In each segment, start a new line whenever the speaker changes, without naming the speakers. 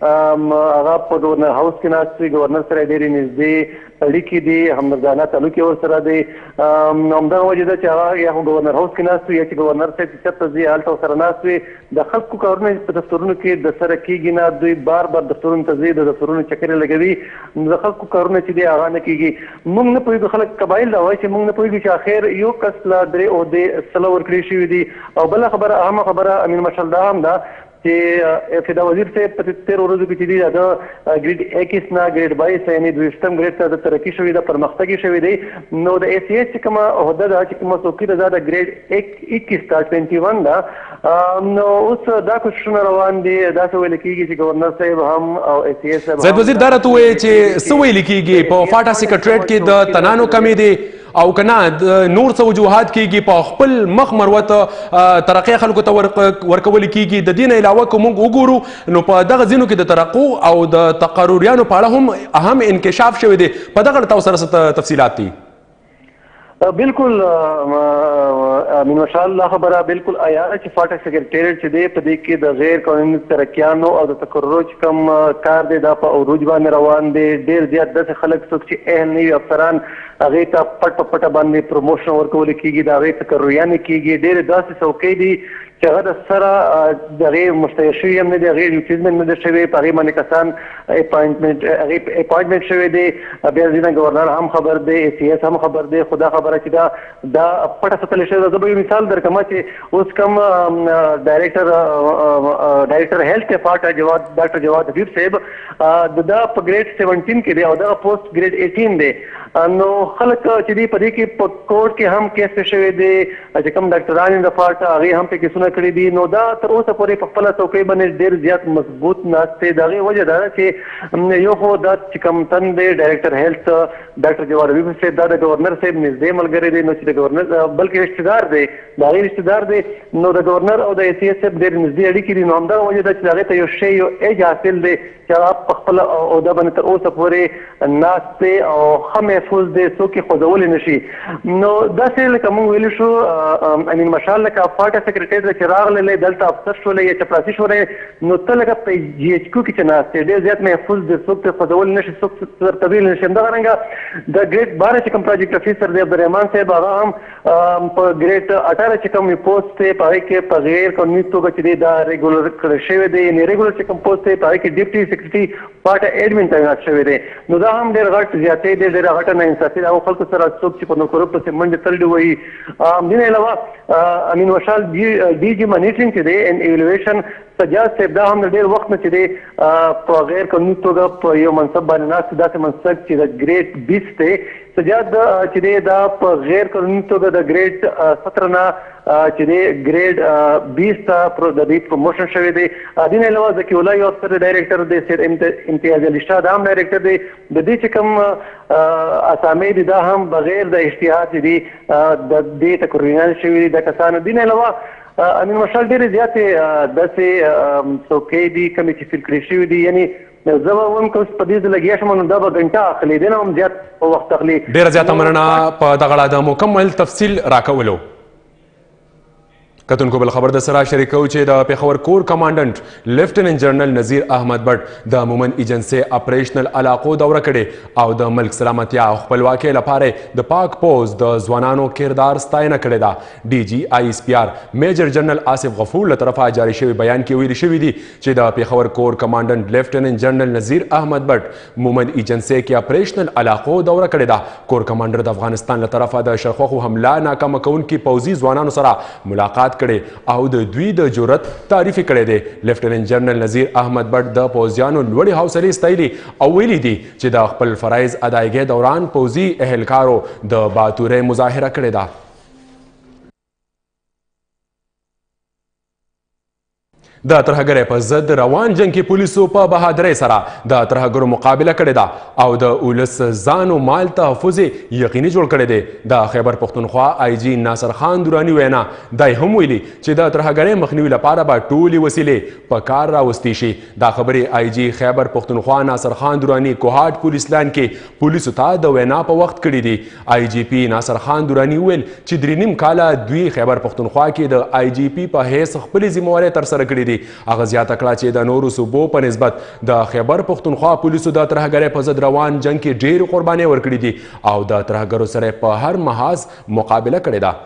هغه په گورنر هاوس کې ناست وي، گورنر سره ډېرې نږدې اړیکې دي، همدردانه تعلق یې ورسره دی. همدغه وجه ده چې هغه یا خو گورنر هاوس کې ناست وي یا چې گورنر صاحب چې چېرته ځي هلته ورسره ناست وي. د خلکو کارونه په دفترونو کې د سره کېږي نه، دوی بار بار دفترونو ته ځي، د دفترونو چکرې لګوي، د خلکو کارونه چې دی هغه نه کېږي. موږ نه پوهېږو، خلک قبایل دا وایي چې موږ نه پوهېږو چې آخر یو کس له 3 عهدې سله ورکړې شوي دي. او بله خبره اهمه خبره امین مشال دا هم ده چې فدا وزیر صاحب په 13 ورځو کې چې دی د ګریډ 21 نه ګریډ 22 یعنې 22م ګریډ ته د ترقي شوې ده، پرمختګ یې شوی دی. نو د ACS چې کومه عهده ده چې کومه څوکۍ ده دا د ګریډ 21 ته 21 ده. نو اوس دا کوششونه روان دي. داسې ویل کېږي چې گورنر صاحب هم او ACS صاحب
زید وزیر دا راته ووایي چې څه ویل کېږي په فاټا سیکرټریټ کې د تنانو کمې دی او کنه نور څه وجوهات کېږي په خپل مخ مروت ترقی خلکو ته ورکول کېږي. د دې نه علاوه که موږ وګورو نو په دغه ځینو کې د ترقو او د تقرریانو په اړه هم اهم انکشاف شوی دی. په دغه اړه تاسو سره څه تفصیلات دي؟
بالکل امین مشال دا خبره بالکل عیاره چې فاټا سیکرټریټ چې دی په دې کې د غیر قانوني ترقیانو او د تقررو چې کوم کار دی دا په عروج باندې روان دی. ډېر زیات داسې خلک څوک چې اهل نه وي افسران هغې ته پټ په پټه باندې پروموشن ورکول کېږي، د هغې تقرریانې کېږي. ډېرې داسې څوکۍ دي چې هغه د سره د هغې مشتهر شوي هم نه دي، هغې ریکروټمنټ نه ده شوی، په هغې باندې کسان اپاینټمنټ شوی دی. بیا ځینې گورنر هم خبر دی، ACS هم خبر دی. خو دا خبره چې دا پټه ساتل شوې ده. زه به یو مثال درکړم چې اوس کوم ډایرکټر هیلث دی فاټا ډاکټر جواد حبیب صاحب دا په ګریډ 17 کې دی او دغه پوسټ ګریډ 18 دی. نو خلک چې دی په دې کې په کورټ کې هم کیس شوی دی چې کوم ډاکټران د فاټا هغې هم پې کیسونه کړي دي. نو دا تر اوسه پورې په خپله څوکۍ باندې ډېر زیات مضبوط ناست دی. د هغې وجه دا ده چې یو خو دا چې کوم تن دی ډایرکټر هیلث ډاکټر جواد حبیب صاحب دا د گورنر صاحب نږدې ملګری دی، نو چې د گورنر بلکې رشتهدار دی، د هغې رشتهدار دی. نو د گورنر او د ACS صاحب ډېر نږدې اړیکې دي. نو همدغه وجه ده چې د هغې ته یو شی یو ایج حاصل دی چې هغه په خپله عهده باندې تر اوسه پورې ناست دی او ښه محفوظ دی، څوک یې خوځولی نه شي. نو داسې لکه موږ ویلي شو امین مشال لکه فاټا سیکرټریټ چې راغلی دلته افسر شولی یا چپړاسي شولی، نو ته لکه په GHQ کې چې ناست دی ډېر زیات محفوظ دی، څوک ترې خوځولی نه شي، څوک درته ویلی نه شي. همدغه رنګه د ګریډ 12 چې کوم پروجیکټ افیسر دی عبدالرحمان صاحب هغه هم په ګریډ 18 چې کوم پوسټ دی په هغې کې په غیر قانوني توګه چې دی دا ریګولر کړی شوی دی، یعنې ریګولر چې کوم پوسټ دی په هغې کې ډیپټي سیکرټري فاټا ایډمن تعینات شوی دی. نو دا هم ډېر غټ زیاتۍ دی، ډېره غټه ناانصافي ده. هغو خلکو سره څوک چې په نوکرو پسې منډې تللي وایي. دې نه علاوه امین مشال DG مانیټرینګ چې دی ان ایوالویشن سجاد صاحب دا هم د ډېر وخت نه چې دی په غیر قانوني توګه په یو منصب باندې ناست دی، داسې منصب چې د ګریډ 20 دی. سجاد چې دی دا په غیر قانوني توګه د ګریډ 17 نه چې دی ګریډ 20 ته د دې پروموشن شوی دی. دې نه علاوه ذکي الله یو افسر ډایرکټر دی، سید امتیاز علي شاه دا هم ډایرکټر دی. د دې چې کوم اسامې دي دا هم بغیر د اشتهار چې دی د دې تقرریان شوي دي د کسانو. دې نه علاوه امین مشال ډېرې زیاتې داسې څوکۍ دي کومې چې فیل کړې شوي دي. یعنې زه به وایم که اوس په دې لګیا شم نو دا به ګنټه اخلي، دې نه هم زیات وخت اخلي.
ډېره زیاته مننه په دغه اړه د مکمل تفصیل راکولو. کتونکو بل خبر د سره شریکو چې د پیښور کور کمانډنټ لیفټننټ جنرال نذیر احمد بټ د مومن ایجنسي اپریشنل علاقو دوره کړې او د ملک سلامتیا او خپلواکۍ لپاره د پاک پوز د ځوانانو کردار ستاینه کړې ده. DG ISPR میجر جنرال آصف غفور له طرفه جاری شوی بیان کې ویلي شوي دي چې د پیښور کور کمانډنټ لیفټننټ جنرال نذیر احمد بټ مومن ایجنسي کې اپریشنل علاقو دوره کړې ده. کور کمانډر د افغانستان له طرفه د شرخوخو حمله ناکامه کوونکي پوځي ځوانانو سره ملاقات کړي او د دوی د جرأت تعریف کړی دی. لیفټننټ جنرال نذیر احمد بټ د پوځیانو لوړې حوصلې ستایلي او ویلي دي چې د خپل فرایض ادایګۍ دوران پوځي اهلکارو د باتورۍ مظاهره کړې ده. د ترهګرۍ په ضد روان جنگ کې پولیسو په بهادرۍ سره د ترهګرو مقابله کړې ده او د ولس ځان او مال تحفظ یقیني جوړ کړی دی. د خیبر پښتونخوا IG ناصر خان دراني وینا دای هم ویلي چې د ترهګرۍ مخنیوي لپاره به ټولې وسیلې په کار راوستي شي. دا خبرې IG خیبر پښتونخوا ناصر خان دراني کوهاټ پولیس لاین کې پولیسو ته د وینا په وخت کړي دي. IGP ناصر خان دراني ویل چې 3.5 کاله دوی خیبر پښتونخوا کې د IGP په حیث خپلې ذمهوارۍ ترسره کړې دي دي. هغه زیاته کړه چې د نورو صوبو په نسبت د خیبر پښتونخوا پولیسو د ترهګرۍ په ضد روان جنګ کې ډېرې قربانۍ ورکړي دي او د ترهګرو سره په هر محاذ مقابله کړې ده.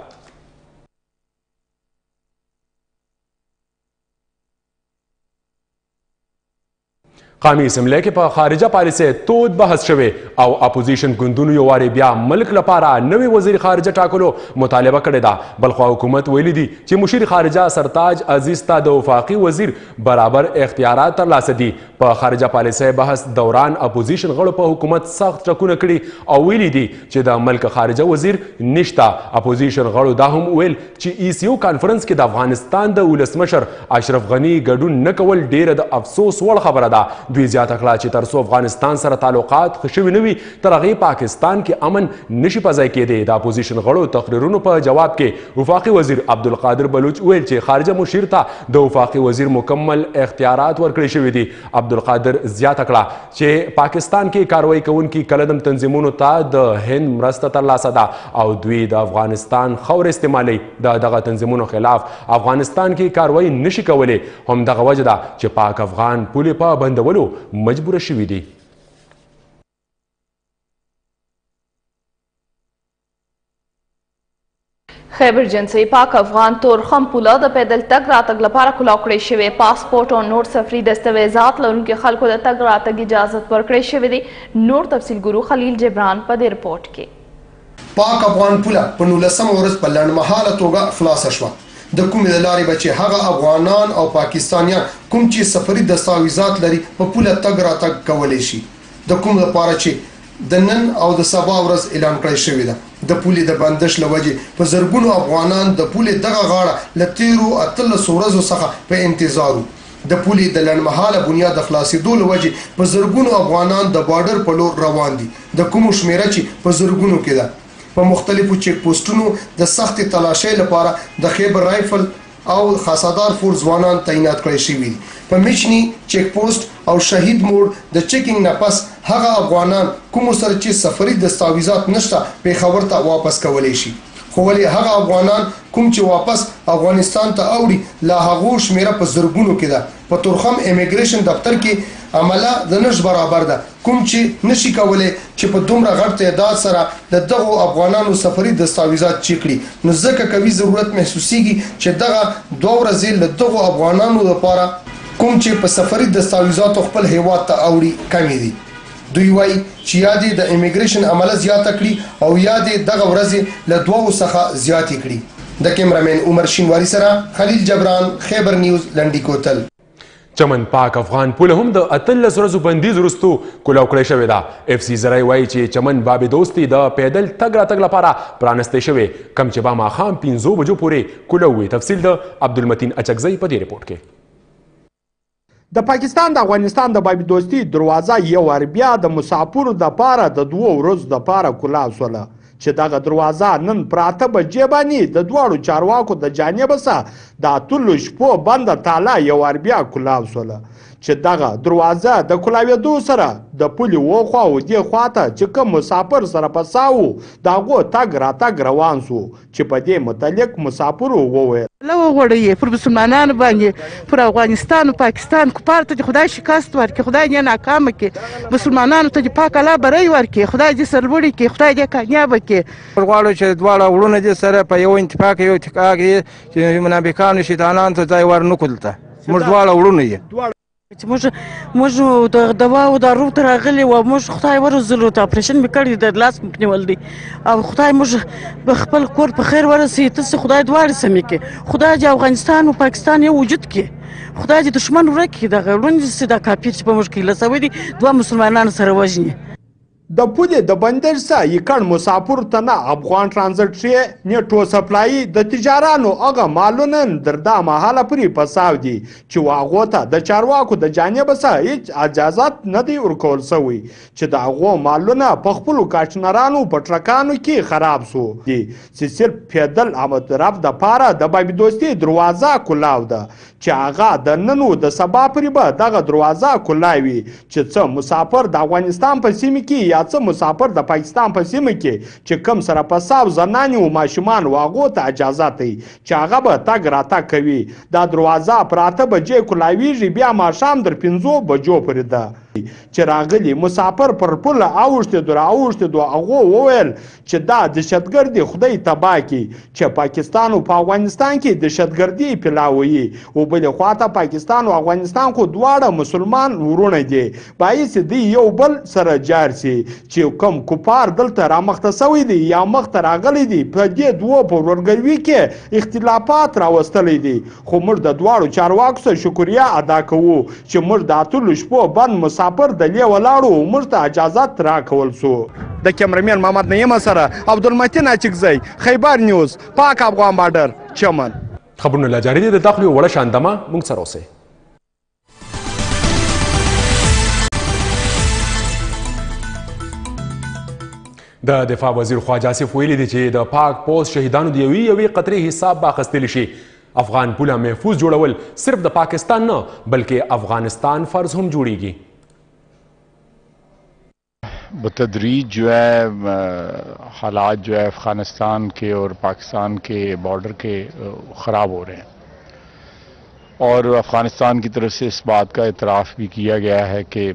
قومي اسمبلی کې په خارجه پالیسۍ تود بحث شوی او اپوزیشن ګوندونو یو وارې بیا ملک لپاره نوی وزیر خارجه ټاکلو مطالبه کړې ده. بلخوا حکومت ویلي دي چې مشیر خارجه سرتاج عزیز ته د وفاقي وزیر برابر اختیارات ترلاسه دي. په خارجه پالیسۍ بحث دوران اپوزیشن غړو په حکومت سخت ټکونه کړي او ویلي دي چې د ملک خارجه وزیر نشته. اپوزیشن غړو دا هم ویل چې ECO کانفرنس کې د افغانستان د ولسمشر اشرف غني ګډون نه کول ډیره د افسوس وړ خبره ده. دوی زیاته کړه چې تر څو افغانستان سره تعلقات ښه شوي نه وي تر هغې پاکستان کې امن نشي په ځای کېدی. د اپوزیشن غړو تقریرونو په جواب کې وفاقي وزیر عبدالقادر بلوچ ویل چې خارجه مشیر ته د وفاقي وزیر مکمل اختیارات ورکړي شوي دي. عبدالقادر زیاته کړه چې پاکستان کې کاروایی کوونکي کلدم تنظیمونو ته د هند مرسته ترلاسه ده او دوی د افغانستان خاوره استعمالوي. د دغه تنظیمونو خلاف افغانستان کې کاروایی نشي کولی. همدغه وجه ده چې پاک افغان پولې په بندولو مجبوره شوي دي.
خیبر جنسي پاک افغان تورخم پوله د پیدل تګ راتګ لپاره کلاو کړی شوی. پاسپورټ او نور سفري دستاویزات لرونکي خلکو د تګ راتګ اجازت ورکړی شوی دی. نور تفصیل ګورو خلیل جبران په دې رپورټ کې.
پاک افغان پوله په 19مه ورځ په لنډمهاله توګه خلاصه شوه. د کومې د لارې به چې هغه افغانان او پاکستانیان کوم چې سفري دستاویزات لري په پوله تګ راتګ کولی شي. د کوم لپاره چې د نن او د سبا ورځ اعلان کړی شوی ده. د پولې د بندش له وجې په زرګونو افغانان د پولې دغه غاړه له تیرو 18 ورځو څخه په انتظار وو. د پولې د لنډمهاله بنیاد د خلاصېدو له وجې په زرګونو افغانان د بارډر په لور روان دي. د کومو شمیره چې په زرګونو کې ده. په مختلفو چیک پوسټونو د سخت تلاشۍ لپاره د خیبر رایفل او خاصدار فورس ځوانان تعینات کړی شوي دي. په میچني چیک پوسټ او شهید موډ د چیکینګ نه پس هغه افغانان کوم سره چې سفري دستاویزات نشته پیښور ته واپس کولی شي. خو ولې هغه افغانان کوم چې واپس افغانستان ته اوړي لا هغو شمیره په زرګونو کې ده. په تورخم امیګریشن دفتر کې عمله د نش برابر ده. کوم چې نشي کولی چې په دومره غټ تعداد سره د دغو افغانانو سفري دستاویزات چیک کړي. نو ځکه کوي ضرورت محسوسیږي چې دغه 2 ورځې له دغو افغانانو لپاره کوم چې په سفري دستاویزاتو خپل هیواد ته اوړي کمې دي. دوی وایي چې یا دې د امیګریشن عمله زیاته کړي او یا دې دغه ورځې له 2 څخه زیاتې کړي. د کیمرامین عمر شینواری سره خلیل جبران، خیبر نیوز، لنډی کوتل.
چمن پاک افغان پوله هم د 18 ورځو بندیز وروستو کلاو کړی شوې ده. FC زرای وایي چې چمن باب دوستي د پیدل تګ راتګ لپاره پرانستی شوی کم چې به ماښام 5 بجو پورې کلاو وي. تفصیل د عبدالمتین اچکزی په دې رپورټ کې.
د پاکستان د افغانستان د باب دوستي دروازه یو وار بیا د مسافرو دپاره د 2 ورځو دپاره کلاو شوله چې دغه دروازه نن پراته بجې باندې د دواړو چارواکو د جانبه څخه د 8 شپو بنده تاله یو وار بیا کلاو شوله چې دغه دروازه د کلاوېدو سره د پولې وخوا او دې خواته چې کوم مسافر سره په ساو د هغو تګ راتګ روان سو چې په دې متعلق مسافرو وویل
لو غوړی پر مسلمانانو باندې پر افغانستان او پاکستان کفار ته خدای شکست ورکړي، خدای یې ناکامه کړي، مسلمانانو ته پاک الله بری ورکړي، خدای دې سرلوړي کړي، خدای دې کامیاب کړي.
غواړو چې دواړه وروڼه دې سره په یو اتفاق یو اتفاق چې منافقانو شیطانانو ته ځای ور نه کړل. موږ دواړه وروڼه یو
چې موږ د دواو دارو ته راغلي وو. موږ خدای ورزلو ته اپریشن مې کړی د لاس مې نیول دی او خدای موږ خپل کور په خیر ورسوي. ته خدای دواړې سمې کړي، خدای دې افغانستان او پاکستان یو وجود کړي، خدای دې دښمن ورک کړي. دغه ړوند چې دا کافر چې په موږ کې لسوي دي 2 مسلمانانو سره وژني.
د پولې د بندر څخه یکړ مسافر ته نه افغان ټرانزټ شي نه ټو سپلای د تجارانو هغه مالونه در دا مهاله پرې پساو دي چې هغو ته د چارواکو د جانبه څخه هیڅ اجازت نه دی ورکول شوی چې د هغو مالونه په خپلو کاچنرانو په ټرکانو کې خراب سو دي چې صرف پیدل آمد دپاره د باب دوستي دروازه کلاو ده چې هغه د نن او د سبا پورې به دغه دروازه کلاوي چې څه مسافر د افغانستان په سیمه کې یا څه مسافر د پاکستان په سیمه کې چې کم سره په ساو زنانې و ماشومان و هغو ته اجازت دی چې هغه به تګ راتګ کوي. دا دروازه پر 8 بجې کولاویږي، بیا ماښام در 5 بجو پورې ده. چې راغلي مسافر پر پله اوښتېدو هغو وویل چې دا دهشتګردي خدای تباه کړي چې پاکستان او په افغانستان کې دهشتګردي پلاوي. او بلې خواته پاکستان او افغانستان خو دواړه مسلمان ورونه دي، باعث دی یو بل سره جار سي چې کوم کفار دلته رامخته سوي دي یا مخته راغلي دي په دې دوو په ورورګلوي کې اختلافات راوستلی دي. خو موږ د دواړو چارواکو څخه شکریه ادا کوو چې موږ د اتلو شپو بند مسافر د لې ولاړو او موږ ته اجازت راکول سو. د کیمرمین محمد نعیم سره عبدالمتین اچکزی، خیبر نیوز، پاک افغان بارډر، چمن.
خبرونه لا جاری دي، د داخلي وړه شاندمه موږ سره اوسئ. د دفاع وزیر خواجه آصف ویلي دي چې د پاک پوسټ شهیدانو د یوې قطرې حساب به اخیستلی شي. افغان پوله محفوظ جوړول صرف د پاکستان نه بلکې افغانستان فرض هم جوړیږي.
بتدریج جو ہے حالات جو ہے افغانستان کے اور پاکستان کے بارڈر کے خراب ہو رہے ہیں اور افغانستان کی طرف سے اس بات کا اعتراف بھی کیا گیا ہے کہ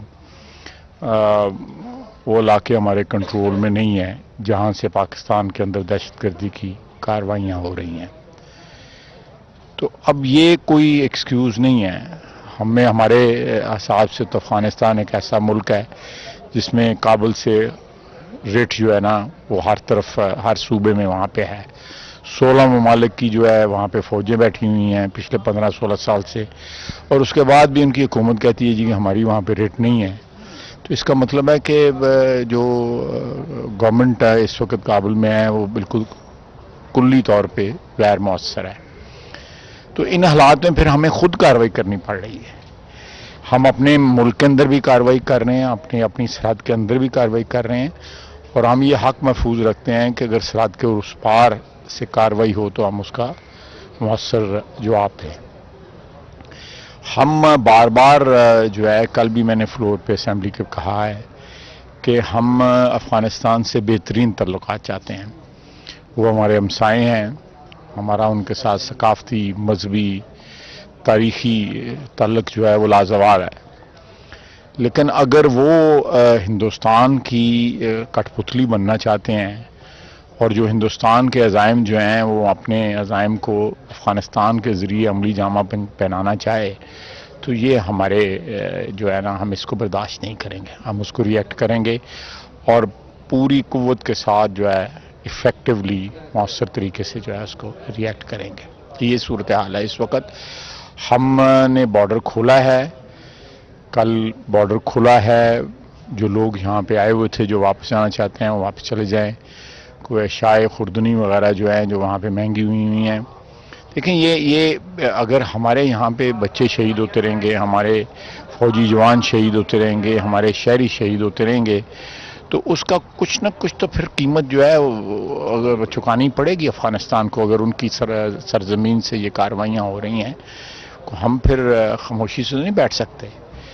وہ علاقے ہمارے کنٹرول میں نہیں ہیں جہاں سے پاکستان کے اندر دہشت گردی کی کارروائیاں ہو رہی ہیں. تو اب یہ کوئی ایکسکیوز نہیں ہے. ہمیں ہمارے حساب سے تو افغانستان ایک ایسا ملک ہے جس میں کابل سے ریٹ جو ہے نا وہ ہر طرف ہر صوبے میں وہاں پہ ہے. 16 ممالک کی جو ہے وہاں پہ فوجیں بیٹھی ہوئی ہیں پچھلے 15-16 سال سے، اور اس کے بعد بھی ان کی حکومت کہتی ہے جی کہ ہماری وہاں پہ ریٹ نہیں ہے. تو اس کا مطلب ہے کہ جو گورنمنٹ ہے اس وقت کابل میں ہے وہ بالکل کلی طور پہ غیر مؤثر ہے. تو ان حالات میں پھر ہمیں خود کارروائی کرنی پڑ رہی ہے. ہم اپنے ملک کے اندر بھی کارروائی کر رہے ہیں، اپنی سرحد کے اندر بھی کارروائی کر رہے ہیں، اور ہم یہ حق محفوظ رکھتے ہیں کہ اگر سرحد کے اس پار سے کارروائی ہو تو ہم اس کا مؤثر جواب دیں. ہم بار بار جو ہے کل بھی میں نے فلور پہ اسمبلی کے کہا ہے کہ ہم افغانستان سے بہترین تعلقات چاہتے ہیں. وہ ہمارے ہمسائے ہیں، ہمارا ان کے ساتھ ثقافتی، مذہبی، تاریخی تعلق جو ہے وہ لازوال ہے. لیکن اگر وہ ہندوستان کی کٹ پتلی بننا چاہتے ہیں اور جو ہندوستان کے عزائم جو ہیں وہ اپنے عزائم کو افغانستان کے ذریعے عملی جامہ پہنانا چاہے تو یہ ہمارے جو ہے نا ہم اس کو برداشت نہیں کریں گے. ہم اس کو ریئیکٹ کریں گے اور پوری قوت کے ساتھ جو ہے ایفیکٹولی مؤثر طریقے سے جو ہے اس کو ریئیکٹ کریں گے. یہ صورتحال ہے اس وقت. ہم نے بارڈر کھولا ہے، کل بارڈر کھلا ہے. جو لوگ یہاں پہ آئے ہوئے تھے جو واپس جانا چاہتے ہیں وہ واپس چلے جائیں. کوئی اشیاء خوردنی وغیرہ جو ہیں جو وہاں پہ مہنگی ہوئی ہیں. دیکھیں یہ اگر ہمارے یہاں پہ بچے شہید ہوتے رہیں گے، ہمارے فوجی جوان شہید ہوتے رہیں گے، ہمارے شہری شہید ہوتے رہیں گے تو اس کا کچھ نہ کچھ تو پھر قیمت جو ہے اگر چکانی پڑے گی افغانستان کو. اگر ان کی سرزمین سے یہ کارروائیاں ہو رہی ہیں ہم پھر خاموشی سے نہیں بیٹھ سکتے.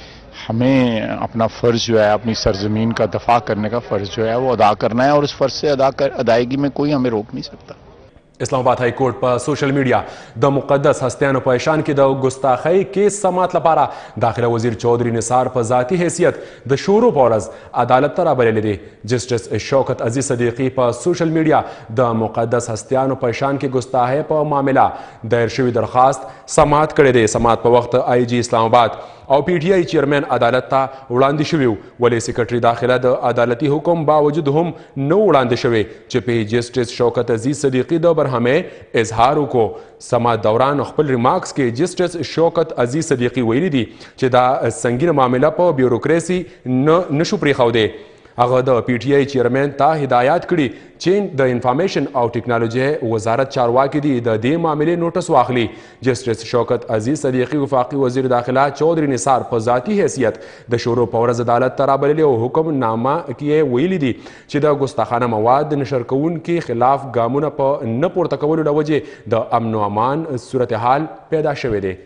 ہمیں اپنا فرض جو ہے اپنی سرزمین کا دفاع کرنے کا فرض جو ہے وہ ادا کرنا ہے، اور اس فرض سے ادائیگی میں کوئی ہمیں روک نہیں سکتا.
اسلام آباد های کورټ په سوشل میډیا د مقدس هستیانو په شان کې د ګستاخۍ کیس سماعت لپاره داخله وزیر چودھری نثار په ذاتي حیثیت د شروع په ورځ عدالت ته رابللی دی. جسټس شوکت عزیز صدیقي په سوشل میډیا د مقدس هستیانو په شان کې ګستاخۍ په معامله دایر شوي درخواست سماعت کړی دی. سماعت په وخت آئی جی اسلام آباد او پی ټی آئی چیرمین عدالت ته وړاندې شوي ولې سیکرټري داخله د عدالتي حکم باوجود هم نو وړاندې شوی چې په جسټس شوکت عزیز صدیقي د برهمه اظهار وکړو. سماعت دوران خپل ریمارکس کې جسټس شوکت عزیز صدیقي ویلي دي چې دا سنگینه معامله په بیوروکراسي نشو پرېښودی. هغه د پی ټی آئی چیرمین ته هدایات کړي چې د انفارمیشن او ټیکنالوژي وزارت چارواکي دي د دې معاملې نوټس واخلي. جسټس شوکت عزیز صدیقي وفاقي وزیر داخله چودھری نثار په ذاتي حیثیت د شروع په ورځ عدالت ته رابللي او حکم نامه کې ویلي دي چې د ګستاخانه مواد نشر کوونکي خلاف ګامونه په نه پورته کولو له وجې د امن و امان صورتحال پیدا شوی دی.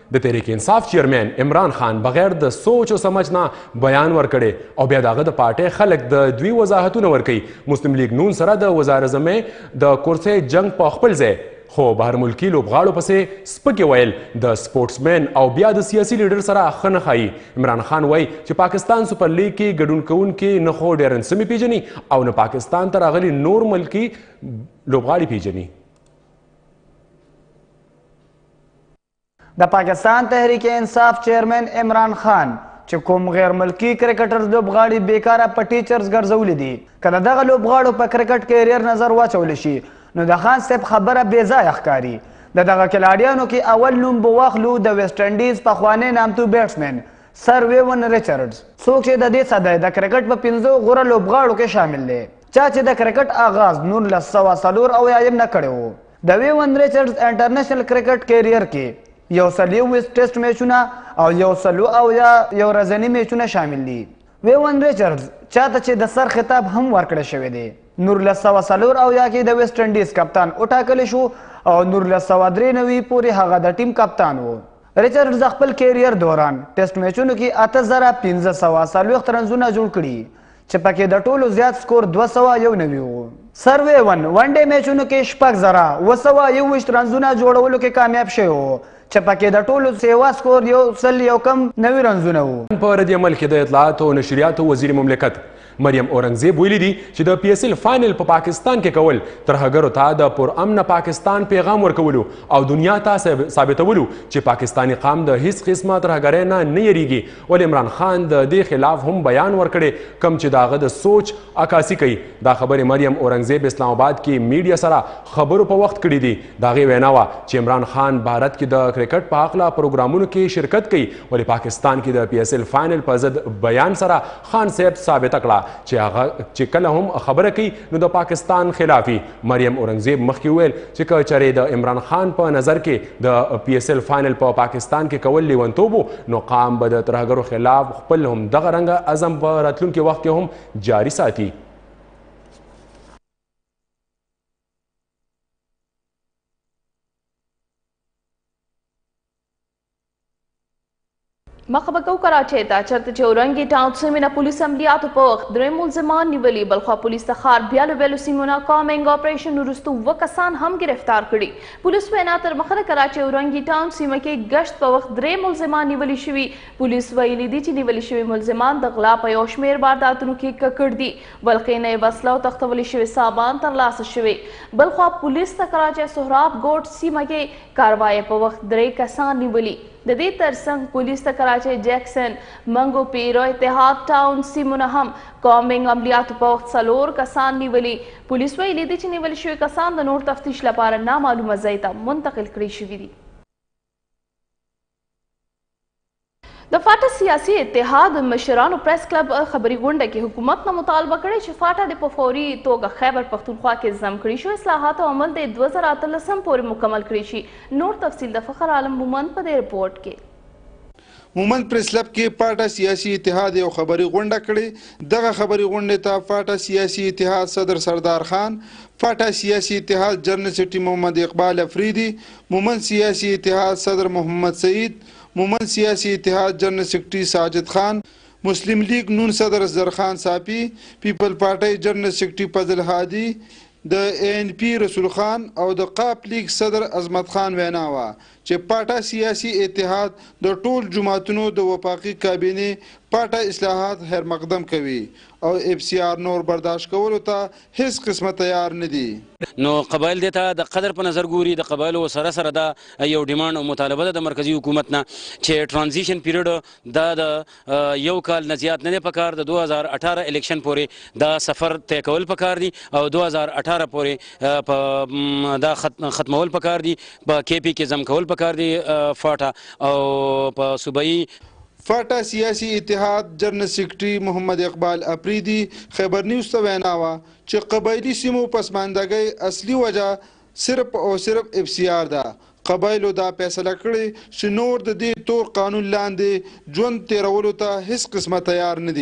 د تحریک انصاف چیرمین عمران خان بغیر د سوچ او سمجھ نه بیان ورکړي او بیا دغه د پارټۍ خلک د دوی وضاحتونه ورکوي. مسلم لیگ نون سره د وزیر اعظم د کرسۍ جنگ په خپل ځای خو بهر ملکی لوبغاړو پسې سپکې ویل د سپورټسمین او بیا د سیاسي لیډر سره ښه نه ښایي. عمران خان وایي چې پاکستان سپر لیګ کې ګډون کوونکي نه خو ډیرن سمي پیژني او نه پاکستان ته راغلي نور ملکي لوبغاړي پیژني.
د پاکستان تحریک انصاف چیرمین عمران خان چې کوم غیر ملکی کرکټر لوبغاړي بیکاره په ټیچرز ګرځولي دي که د دغه لوبغاړو په کرکټ کیریر نظر واچولی شي نو د خان صاحب خبره بې ځایه ښکاري. د دغه کلاډیانو کې اول نوم به واخلو د ویسټ انډیز پخوانی نامتو بیټسمین سر ویون ریچارډز څوک چې د دې صدی د کرکټ په 15 غوره لوبغاړو کې شامل دی چا چې د کرکټ آغاز 1984 نه کړی و. د ویون ریچارډز انټرنیشنل کرکټ کیریر کې 120 ټیسټ میچونه او 100 یو ورځني میچونه شامل دي. ویون ریچارډز چاته چې د سر خطاب هم ورکړی شوی دی. 1984 کې د ویسټ انډیز کپتان وټاکلی شو او 1993 پورې هغه د ټیم کپتان و. ریچارډز خپل کیریر دوران ټیسټ میچونو کې 8540 رنزونه جوړ کړي چې پکې د ټولو زیات سکور 291 و. سر ویون ون ډے میچونو کې 6921 رنزونه جوړولو کې کامیاب شوی و چې پکې د ټولو سیوا سکور 190 رنزونه و.
په رد عمل کې د اطلاعات او نشریاتو وزیر مملکت مریم اورنګزیب ویلي دي چې د پی اس ال فاینل په پاکستان کې کول ترهګرو ته د پرامن پاکستان پیغام ورکولو او دنیا ته ثابتولو چې پاکستاني قام د هیڅ قسمه ترهګرۍ نه یریږي. ولې عمران خان د دې خلاف هم بیان ورکړی کم چې داغه د سوچ عکاسي کوي. دا خبرې مریم اورنګزیب اسلام آباد کې میډیا سره خبرو په وخت کړي دي. داغه وینا وا چې عمران خان بھارت کې د کرکټ په حق لا پروګرامونو کې شرکت کوي ولې پاکستان کې د پی اس ال فاینل په ضد بیان سره خان صاحب ثابت کړه چې کله هم خبره کوي نو د پاکستان خلافي. مریم اورنګزیب مخکې ویل چې که چېرې د عمران خان په نظر کې د پی اس ال فاینل په پاکستان کې کول لیونتوب نو قام به د ترهګرو خلاف خپل هم دغه رنګه عزم په راتلونکي وخت کې هم جاري ساتي.
مخبکو کراچۍ ته چرته چې اورنګي ټاون سیمې نه پولیس عملیاتو په وخت 3 ملزمان نیولي بلخوا پولیس د ښار بیلو سیمو نه کامینګ اپریشن وروسته 2 کسان هم ګرفتار کړي. پولیس وینا تر مخه د کراچۍ اورنګي ټاون سیمه کې گشت په وخت 3 ملزمان نیولي شوي. پولیس ویلي دي چې نیولي شوي ملزمان د غلا په یو شمېر وارداتونو کې ککړ دي. بلخې نه یې وسله او تختولي شوي سامان ترلاسه شوي. بلخوا پولیس د کراچۍ سهراب ګوټ سیمه کې کاروایۍ په وخت 3 کسان نیولي. د دې ترڅنګ پولیس د کراچۍ جیکسن منګو پیرو اتحاد ټاون سیمو نه هم کامینګ عملیاتو په وخت 4 کسان نیولي. پولیس ویلي دي چې نیول شوي کسان د نور تفتیش لپاره نامعلومه ځای ته منتقل کړي شوي دي. د فاټا سیاسي اتحاد مشرانو پریس کلب خبري غونډه کې حکومت نه مطالبه کړې چې فاټا د په فوري توګه خیبر پښتونخوا کې ضم کړي شو اصلاحات او عمل د 2013 پورې مکمل کړي شي. نور تفصیل د فخر عالم مومند په دې رپورټ کې.
مومند پریس کلب کې فاټا سیاسي اتحاد یو خبري غونډه کړې. دغه خبري غونډه ته فاټا سیاسي اتحاد صدر سردار خان، فاټا سیاسي اتحاد جنرال سیکرټری محمد اقبال افریدي، مومند سیاسي اتحاد صدر محمد سعید، مومند سیاسي اتحاد جنرال سیکرټری ساجد خان، مسلم لیگ نون صدر زرخان صافی، پیپل پارټي جنرال سیکرټری فضل هادي، د ANP رسول خان او د قاپ لیگ صدر عظمت خان وینا وا چې پاټا سیاسي اتحاد د ټول جماعتونو د وفاقي کابینې پاټا اصلاحات هر مقدم کوي او FCR نور برداشت کولو ته هیڅ قسمه تیار نه دي.
نو قبایل دته د قدر په نظر ګوري د قبایلو سره دا یو ډیماند او مطالبه ده د مرکزی حکومت نه چې ټرانزیشن پیریډ دا د یو کال نه زیات نه پکار د 2018 الیکشن پورې دا سفر طے کول پکار دي او 2018 پورې دا ختمول پکار دي په KP کې ضم کول پکار دي فاټا او په صوبایي
فاټا سیاسي اتحاد جنرال سیکرټری محمد اقبال افریدي خبر نیوز ته وینا وا چې قبایلی سیمو پسماندګۍ اصلي وجه صرف او صرف FCR ده. قبایلو دا فیصله کړې چې نور د دې تور قانون لاندې ژوند تیرولو ته هیڅ قسمه تیار نه دي.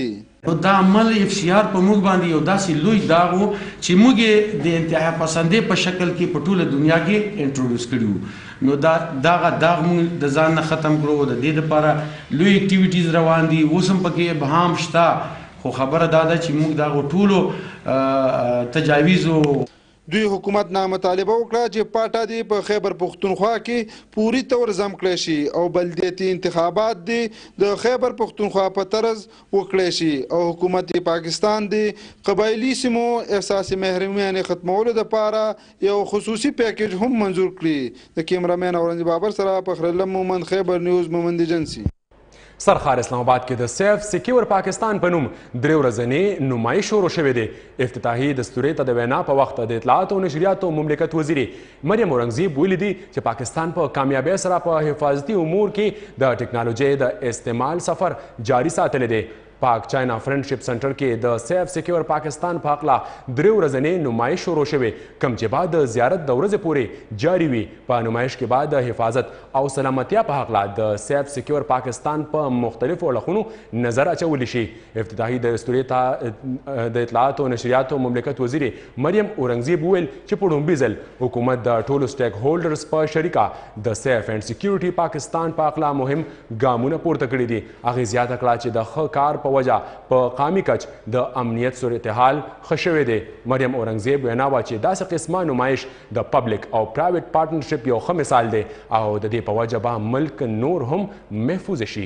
او دا عمل اف سی آر په موږ باندې یو داسې لوی داغ و چې موږ یې د انتها پسندۍ په شکل کې په ټوله دنیا کې انټروډیوس کړي وو. نو دغه داغ موږ د ځان نه ختم کړو. د دې دپاره لوی اکټیویټیز روان دي، اوس هم پکې ابهام شته، خو خبره دا ده چې موږ دغو ټولو تجاویزو
دوی حکومت نه مطالبه وکړه چې پاټا دې په خیبر پښتونخوا کې پوری طور ضم کړی شي او بلدیاتي انتخابات دې د خیبر پښتونخوا په طرز وکړی شي او حکومت پاکستان دې قبایلي سیمو احساس محرومیت ختمولو لپاره یو خصوصي پیکیج هم منظور کړي. د کیمرامین اورنګ بابر سره فخرالله مومند، خیبر نیوز، مومند ایجنسی.
سرخار اسلام آباد کې د سیف سیکیور پاکستان په نوم درې ورځنی نمایش شروع شوی دی. افتتاحي دستورې ته د وینا په وخت د اطلاعات او نشریاتو مملکت وزیرې مریم اورنګزیب ویلي دي چې پاکستان په کامیابۍ سره په حفاظتي امور کې د ټکنالوژۍ د استعمال سفر جاري ساتلی دی. پاک چاینا فرندشپ سنټر کې د سیف سیکیور پاکستان په هکله درې ورځنی نمایش شروع شوی، کوم چې بعد د زیارت د ورځې پورې جاري وي. په نمایش کې بعد د حفاظت او سلامتیا په هکله د سیف سیکیور پاکستان په مختلفو اړخونو نظر اچولی شي. افتتاحي دستورې ته د اطلاعات او نشریاتو مملکت وزیرې مریم اورنګزیب وویل چې په لومړي ځل حکومت د ټولو سټیک هولډرز په شریکه د سیف اینډ سیکیورټي پاکستان په هکله مهم ګامونه پورته کړي دي. هغې زیاته کړه چې د ښه کار په وجه په قامي کچ د امنیت صورتحال ښه شوی دی. مریم اورنګزیب وینا وه چې داسې قسمه نمایش د پبلک او پرایویټ پارټنرشپ یو ښه مثال دی او د دې په وجه به ملک نور هم محفوظ شي.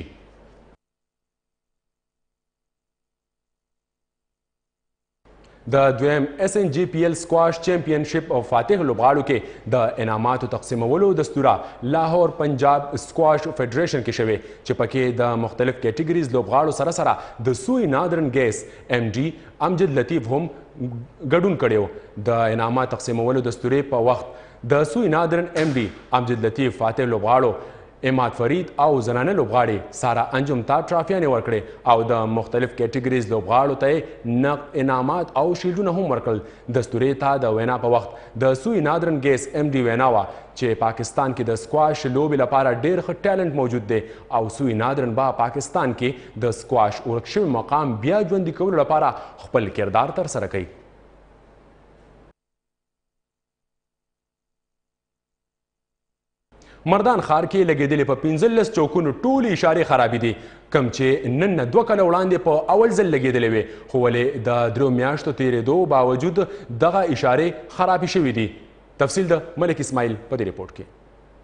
د دویم اس ان جی پی ایل سکواش چیمپینشپ او فاتح لوبغاړو کې د انعاماتو تقسیمولو دستوره لاهور پنجاب سکواش فیډریشن کې شوی چې پکې د مختلف کیټیګریز لوبغاړو سره سره د سوی نادرن ګیس ایم ډي امجد لطیف هم ګډون کړی. د انعامات تقسیمولو دستورې په وخت د سوی نادرن ایم ډي امجد لطیف فاتح لوبغاړو اماد فرید او زنانه لوبغاړي سارا انجم ته ټرافیانې ورکړې او د مختلف کیټیګریز لوبغاړو ته نقد انعامات او شیلډونه هم ورکړل. دستورې ته د وینا په وخت د سوی نادرن ګیس ایم ډي وینا وه چې پاکستان کې د سکواش لوبې لپاره ډېر ښه ټیلنټ موجود دی او سوی نادرن به پاکستان کې د سکواش ورک شوي مقام بیا ژوندي کولو لپاره خپل کردار ترسره کوي. مردان ښار کې لګېدلې په 15 چوکونو ټولې اشارې خرابې دي، کوم چې نن نه 2 کاله وړاندې په اول ځل لګېدلې وې، خو ولې د 3 میاشتو تېرېدو باوجود دغه اشارې خرابې شوي دي. تفصیل د ملک اسماعیل په دې رپورټ کې.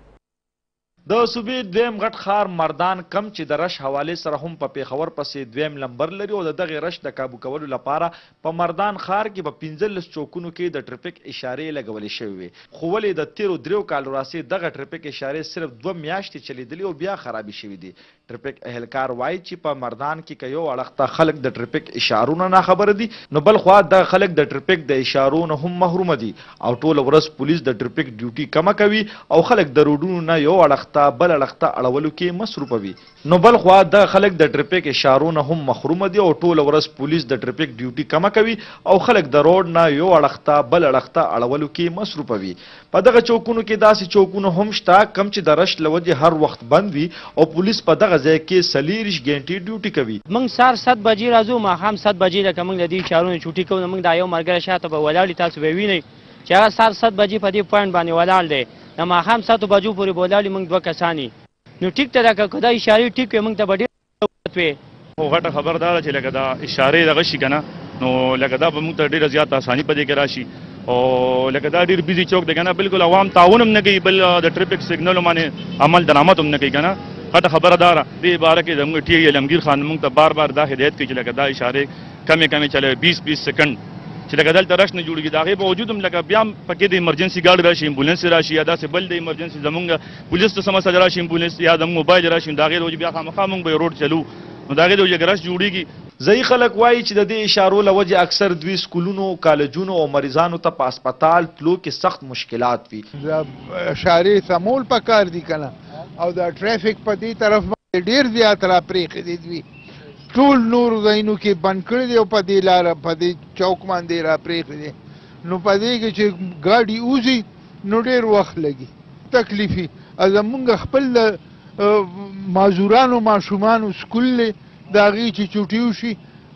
د صوبې دویم غټ ښار مردان کم چې د رش حوالې سره هم په پیښور پسې دویم لمبر لري او د دغې رش د کابو کولو لپاره په مردان ښار کې په 15 چوکونو کې د ټرافیک اشارې لګولې شوې وې، خو ولې د تیرو 3 کالو راهیسې دغه ټرافیک اشارې صرف 2 میاشتې چلیدلې او بیا خرابې شوي دي. ټرافیک اهلکار وایي چې په مردان کې که یو اړخ ته خلک د ټرافیک اشارو نه ناخبره دي، نو بل خوا د خلک د ټرافیک د اشارو نه هم محرومه دي او ټوله ورځ پولیس د ټرافیک ډیوټي کمه کوي او خلک د روډونو نه یو اړخ ته بل اړخ ته اړولو کې مصروفه وي. نو بل خوا د خلک د ټرافیک اشارو نه هم محرومه دي او ټوله ورځ پولیس د ټرافیک ډیوټي کمه کوي او خلک د روډ نه یو اړخ ته بل اړخ ته اړولو کې مصروفه وي. په دغه چوکونو کې داسې چوکونه هم شته کم چې د رش له وجې هر وخت بند وي او پولیس په دغه ځای کې 40 غنټې ډیوټي کوي.
موږ سهار 7 بجې راځو، ماښام 7 بجې لکه موږ د دې اشارونو چوټي کوو. موږ دا یو ملګری شاته به ولاړ تاسو به وینئ چې هغه سهار 7 بجې په دې پوینټ باندې ولاړ دی، د ماښام 7 بجو پورې به ولاړ موږ 2 کسان. نو ټیک ته دا که دا اشارې ټیک وي موږ ته به ډېر وي.
خو غټه خبر دا ده چې لکه دا اشارې دغه شي که نه، نو لکه دا به موږ ته ډېره زیاته اساني په دې کې راشي او لکه دا ډېر بیزي چوک دی که نه، بلکل عوام تعاون هم نه کوي، بل د ټرافیک سګنلو باندې عمل درآمد هم نه کوي که نه. غټه خبره دا ده دې باره کې زموږ ټي ای علمګیر خان موږ ته بار بار دا هدایت کوي چې لکه دا اشارې کمې چلوي 20 سکنډ چې لکه دلته رش نه جوړېږي. د هغې باوجود هم لکه بیا هم پکې د ایمرجنسي ګاډي راشي، امبولانس راشي یا داسې بل د ایمرجنسي زمونږ پولیس ته څه مسله راشي امبولانس یا زموږ موبایل راشي، د هغې د وجې بیا خامخا موږ به روډ چلو، نو د هغې د وجې رش جوړېږي.
ځایي خلک وایي چې د دې اشارو له وجې اکثر دوی سکولونو، کالجونو او مریضانو ته په اسپتال تلو کې سخت مشکلات وي.
د اشارې سمول پکار دي که نه، او د ټرافیک په دې طرف باندې ډېر زیات را پرېښودي دوی، ټول نور ځایونو کې بند کړي دي او په دې لاره په دې چوک باندې را پرېښودي، نو په دې کې چې ګاډي وځي نو ډېر وخت لګي، تکلیفي. زمونږ خپل د معذورانو ماشومانو سکول دی، د هغې چې چوټي وشي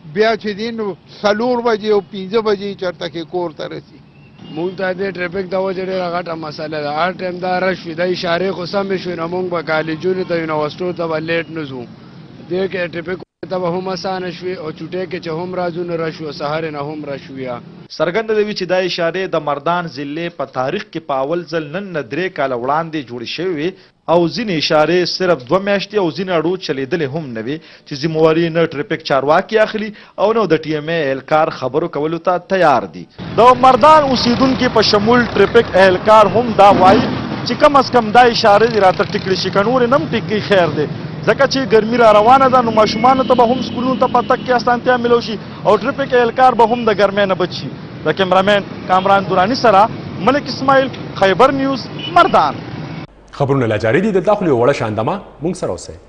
بیا چې دی نو 4 بجې او 5 بجې چېرته کې کور ته رسي
مونږ ته د ټریفک د وجې ډېره غټه مسله ده هر ټایم دا رش وي د اشارې خو سمې شوې نو مونږ به کالجونو ته یونیورسټو ته به لیټ نه ځو دې کې ټریفک ته به هم اسانه شوي او چوټۍ کې چې هم راځو نو رش وي او سهار نه هم رش وي
څرګنده ده چې دا اشارې د مردان ضلع په تاریخ کې په اول ځل نن نه 3 کاله وړاندې جوړې شوې او ځینې اشارې صرف 2 میاشتې او ځینې اړو چلیدلې هم نه وي چې ذمواري نه ټریفک چارواکي اخلي او نه د ټي ایم اے اهلکار خبرو کولو ته تیار دي د مردان اوسیدونکو په شمول ټریفک اهلکار هم دا وایي چې کم از کم دا اشارې راته ټیکړې شي که نورې نه هم ټیکې خیر دی ځکه چې ګرمي را روانه ده نو ماشومانو ته به هم سکولونو ته په تګ کې اسانتیا میلو شي او ټریفک اهلکار به هم د ګرمۍ نه بچ شي د کیمرامین کامران دورانی سره ملک اسماعیل خیبر نیوز مردان
خبرونه لا جاری دي دلته خو یو وړه شاندمه مونږ سره اوسئ